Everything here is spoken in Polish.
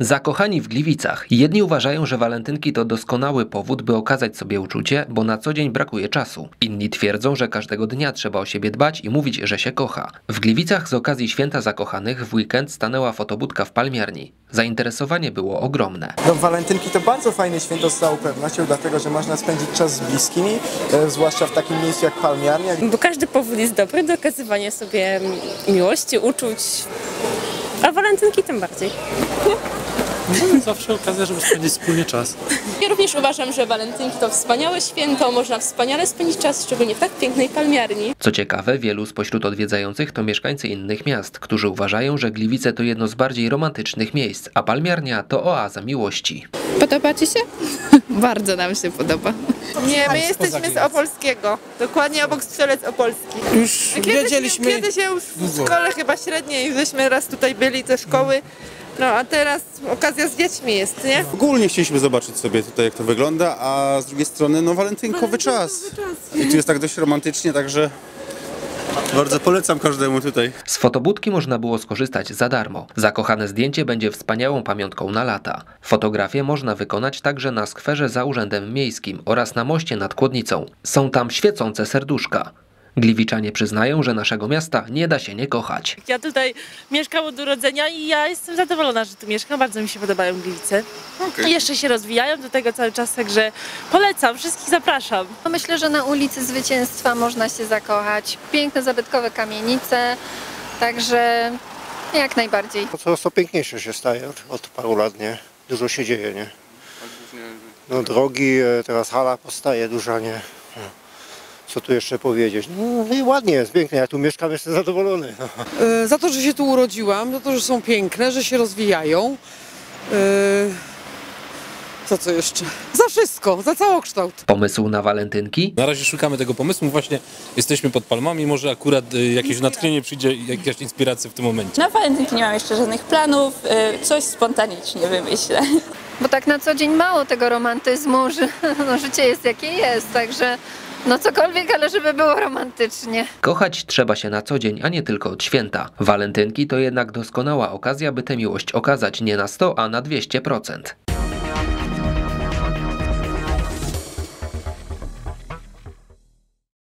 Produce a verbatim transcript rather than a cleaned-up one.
Zakochani w Gliwicach. Jedni uważają, że walentynki to doskonały powód, by okazać sobie uczucie, bo na co dzień brakuje czasu. Inni twierdzą, że każdego dnia trzeba o siebie dbać i mówić, że się kocha. W Gliwicach z okazji Święta Zakochanych w weekend stanęła fotobudka w palmiarni. Zainteresowanie było ogromne. No, walentynki to bardzo fajne święto z całą pewnością, dlatego że można spędzić czas z bliskimi, e, zwłaszcza w takim miejscu jak palmiarnia. Bo każdy powód jest dobry do okazywania sobie miłości, uczuć, a walentynki tym bardziej. No, zawsze okazja, żeby spędzić wspólnie czas. Ja również uważam, że walentynki to wspaniałe święto, można wspaniale spędzić czas, szczególnie w tak pięknej palmiarni. Co ciekawe, wielu spośród odwiedzających to mieszkańcy innych miast, którzy uważają, że Gliwice to jedno z bardziej romantycznych miejsc, a palmiarnia to oaza miłości. Podoba Ci się? Bardzo nam się podoba. Nie, my jesteśmy z Opolskiego, dokładnie obok Strzelec Opolski. Już Kiedyś, wiedzieliśmy... Kiedyś ja już w szkole chyba średniej, żeśmy raz tutaj byli ze szkoły, no a teraz okazja z dziećmi jest, nie? Ogólnie chcieliśmy zobaczyć sobie tutaj, jak to wygląda, a z drugiej strony, no walentynkowy czas. I tu jest tak dość romantycznie, także bardzo polecam każdemu tutaj. Z fotobudki można było skorzystać za darmo. Zakochane zdjęcie będzie wspaniałą pamiątką na lata. Fotografię można wykonać także na skwerze za Urzędem Miejskim oraz na moście nad Kłodnicą. Są tam świecące serduszka. Gliwiczanie przyznają, że naszego miasta nie da się nie kochać. Ja tutaj mieszkam od urodzenia i ja jestem zadowolona, że tu mieszkam. Bardzo mi się podobają Gliwice. Okay. Jeszcze się rozwijają do tego cały czas, także polecam, wszystkich zapraszam. Myślę, że na ulicy Zwycięstwa można się zakochać. Piękne, zabytkowe kamienice, także jak najbardziej. To coraz to piękniejsze się staje od paru lat, nie? Dużo się dzieje, nie? No drogi, teraz hala powstaje duża, nie? Co tu jeszcze powiedzieć? No i ładnie jest, pięknie, ja tu mieszkam, jestem zadowolony. No. E, za to, że się tu urodziłam, za to, że są piękne, że się rozwijają. E, za co jeszcze? Za wszystko, za całokształt. Pomysł na walentynki? Na razie szukamy tego pomysłu, właśnie jesteśmy pod palmami, może akurat y, jakieś natchnienie przyjdzie, jakaś inspiracja w tym momencie. Na walentynki nie mam jeszcze żadnych planów, coś spontanicznie wymyślę. Bo tak na co dzień mało tego romantyzmu, że no, życie jest jakie jest, także no cokolwiek, ale żeby było romantycznie. Kochać trzeba się na co dzień, a nie tylko od święta. Walentynki to jednak doskonała okazja, by tę miłość okazać nie na sto, a na dwieście procent.